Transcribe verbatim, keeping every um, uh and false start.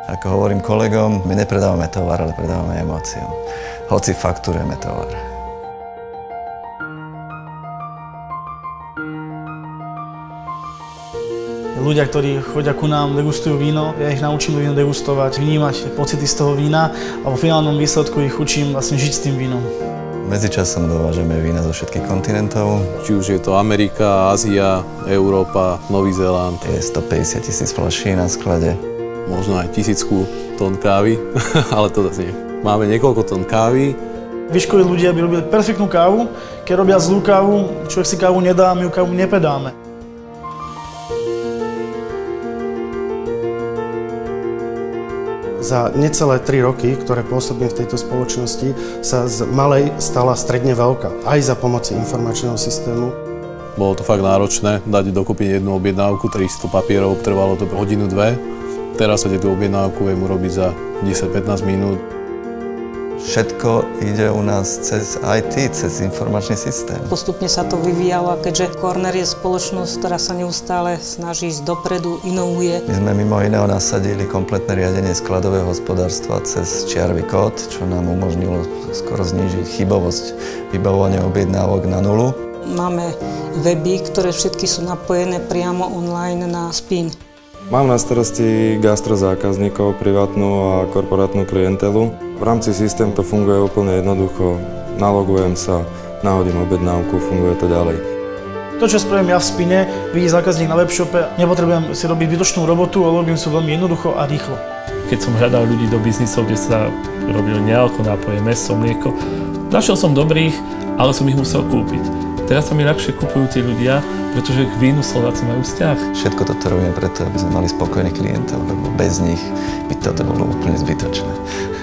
Ako hovorím kolegom, my nepredávame tovar, ale predávame emóciu. Hoci fakturujeme tovar. Ľudia, ktorí chodia ku nám, degustujú víno, ja ich naučím víno degustovať, vnímať pocity z toho vína a vo finálnom výsledku ich učím vlastne žiť s tým vínom. Medzičasom dovážeme vína zo všetkých kontinentov. Či už je to Amerika, Ázia, Európa, Nový Zéland. Je stopäťdesiat tisíc fľaší na sklade. Možno aj tisícku tón kávy, ale to zase nie. Máme niekoľko tón kávy. Výškoví ľudia by robili perfektnú kávu, keď robia zlú kávu, človek si kávu nedá, my ju kávu nepedáme. Za necelé tri roky, ktoré pôsobím v tejto spoločnosti, sa z malej stala stredne veľká, aj za pomoci informačného systému. Bolo to fakt náročné, dať dokopy jednu objednávku, tristo papierov, trvalo to hodinu, dve. Teraz sa tú objednávku viem urobiť za desať pätnásť minút. Všetko ide u nás cez í té, cez informačný systém. Postupne sa to vyvíjalo a keďže Corner je spoločnosť, ktorá sa neustále snaží ísť dopredu, inovuje. My sme mimo iného nasadili kompletné riadenie skladového hospodárstva cez čiarový kód, čo nám umožnilo skoro znížiť chybovosť vybavovania objednávok na nulu. Máme weby, ktoré všetky sú napojené priamo online na Spin. Mám na starosti gastrozákazníkov, privátnu a korporátnu klientelu. V rámci systému to funguje úplne jednoducho. Nalogujem sa, nahodím objednávku, funguje to ďalej. To, čo spravím ja v Spine, vidí zákazník na webshope. Nepotrebujem si robiť zbytočnú robotu, ale robím si veľmi jednoducho a rýchlo. Keď som hľadal ľudí do biznisov, kde sa robili nealko nápoje, mäso, mlieko, našiel som dobrých, ale som ich musel kúpiť. Teraz sa mi ľahšie kupujú tí ľudia, pretože k vínu Slováci majú vzťah. Všetko toto robíme preto, aby sme mali spokojných klientov, lebo bez nich by toto bolo úplne zbytočné.